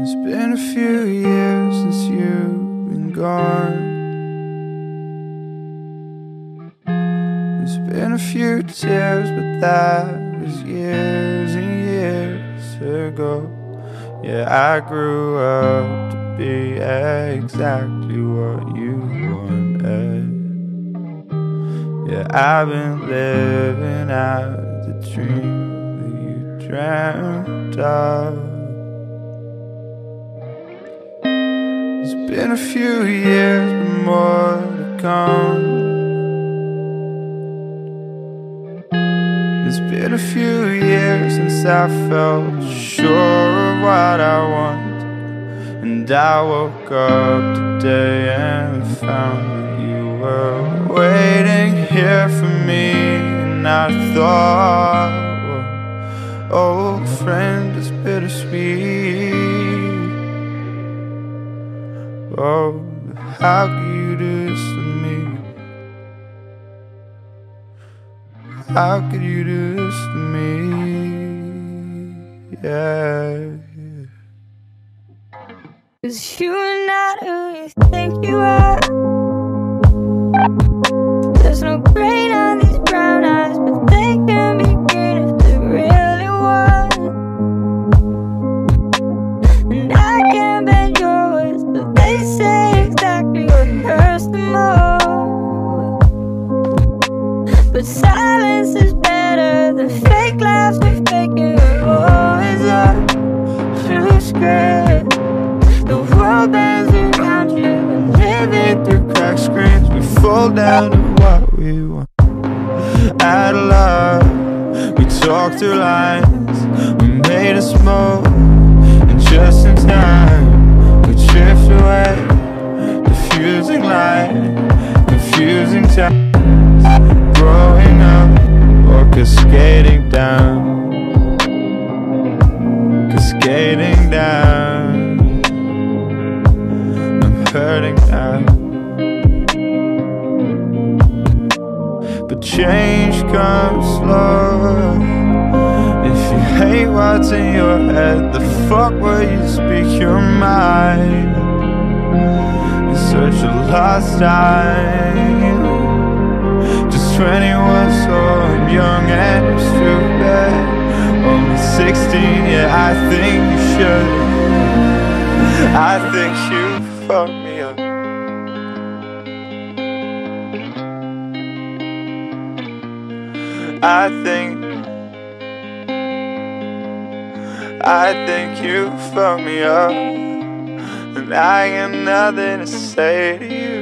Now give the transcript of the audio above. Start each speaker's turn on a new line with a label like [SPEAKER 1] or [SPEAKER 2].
[SPEAKER 1] It's been a few years since you've been gone. There's been a few tears, but that was years and years ago. Yeah, I grew up to be exactly what you wanted. Yeah, I've been living out the dream that you dreamt of. It's been a few years, but more to come. It's been a few years since I felt sure of what I want, and I woke up today and found that you were waiting here for me. And I thought, well, old friend, it's bittersweet. Oh, how could you do this to me? How could you do this to me? Yeah.
[SPEAKER 2] 'Cause you're not who you think you are. There's no grain on these brown eyes, but they can be green if they really want. And I can't bend your words, but they say exactly what hurts the most. But silence is better than fake laughs we faking. We're always up to scared. The world bends around you and living through
[SPEAKER 1] Crack screens, we fall down to what we want. Out of love, we talk through lines, we made a smoke, and just in time, we drift away. Diffusing light, confusing times, growing up or cascading down. Cascading down, I'm hurting now. But change comes slow. If you hate what's in your head, the fuck will you speak your mind? It's such a lost time. Just 21, so I'm young and stupid. Only 16, yeah, I think you should. I think you fucked me up. I think you fucked me up, and I got nothing to say to you.